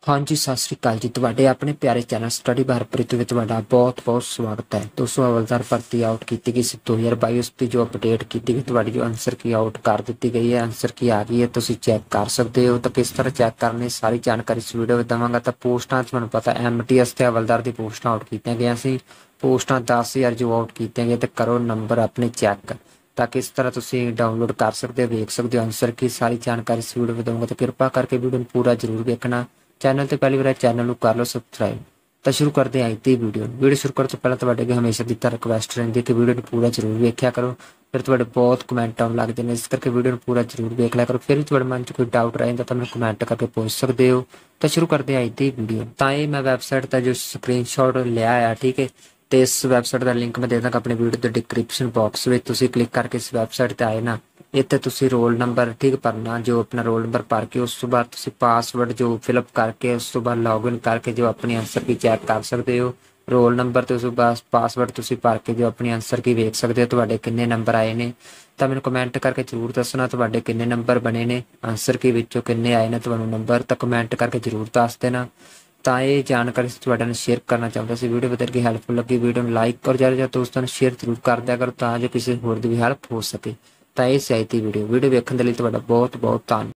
हाँ जी, सत श्री अकाल जी। तुहाडे अपने प्यारे चैनल स्टडी हरप्रीत विच तुहाडा बहुत बहुत स्वागत है। दोस्तों, हवलदार भर्ती आउट की गई सी 2022 उसकी जो अपडेट की गई, तुहाडी जो आंसर की आउट कर दी गई है, आंसर की आ गई है, तुसीं चैक कर सकते हो। तो किस तरह चैक करनी सारी जानकारी इस वीडियो में देवांगा। तो पोस्टां तुहानूं पता MTS ते हवलदार दी पोस्टां आउट कीतियां गईयां सी। पोस्टां 10,000 जो आउट कीतियां गईयां, ते करो नंबर अपने चैक। ਤਾਂ ਕਿਸ ਤਰ੍ਹਾਂ ਤੁਸੀਂ ਡਾਊਨਲੋਡ ਕਰ ਸਕਦੇ ਹੋ, ਵੇਖ ਸਕਦੇ ਹੋ ਆਨਸਰ ਕੀ ਸਾਰੀ ਜਾਣਕਾਰੀ ਇਸ ਵੀਡੀਓ ਵਿੱਚ ਦਊਂਗਾ। ਤਾਂ ਕਿਰਪਾ ਕਰਕੇ ਵੀਡੀਓ ਨੂੰ ਪੂਰਾ ਜ਼ਰੂਰ ਵੇਖਣਾ। चैनल तो पहली बार चैनल कर लो सबसक्राइब। तो शुरू करते हैं आज की वीडियो शुरू करने तो पहले तो हमेशा की तरह रिक्वेस्ट रही कि वीडियो पूरा जरूर वेख्या करो, फिर तो बहुत कमेंट आने लगते हैं, इस करके वीडियो पूरा जरूर वेख लिया करो। फिर भी मन च कोई डाउट रह जाता तो मैं कमेंट करके पूछ सकते हो। तो शुरू करते हैं आज की वीडियो। तो ये मैं वैबसाइट का जो स्क्रीनशॉट लिया है, ठीक है, तो इस वैबसाइट का लिंक मैं दे दूँगा अपने वीडियो के डिस्क्रिप्शन बॉक्स में। तुम क्लिक करके इस वैबसाइट पर आए ना, इतने तुसी रोल नंबर ठीक भरना, जो अपना रोल नंबर भर के उस तो बाद तुसी पासवर्ड जो फिलअप करके उस तो बाद लॉगिन करके जो अपनी आंसर की चैक कर सकते हो। रोल नंबर तो उस बाद पासवर्ड तुसी भर के जो अपनी आंसर की वेख सकते हो तुहाडे किन्ने नंबर आए ने। तो मैंने कमेंट करके जरूर दसना तुहाडे किन्ने नंबर बने ने, आंसर की विचों किन्ने आए ने तुहानूं नंबर। तो कमेंट करके जरूर दस देना। तो ये जानकारी तुहाडे नाल शेयर करना चाहता सी। वीडियो बदल के हैल्पफुल लगी वीडियो में लाइक और ज़्यादा दोस्तों ने शेयर जरूर कर दिया करो, तां जो किसी होर दी भी हैल्प हो सके। तो ये सी आई थी वीडियो वेखण दे लई तुहाडा बहुत बहुत धन्नवाद।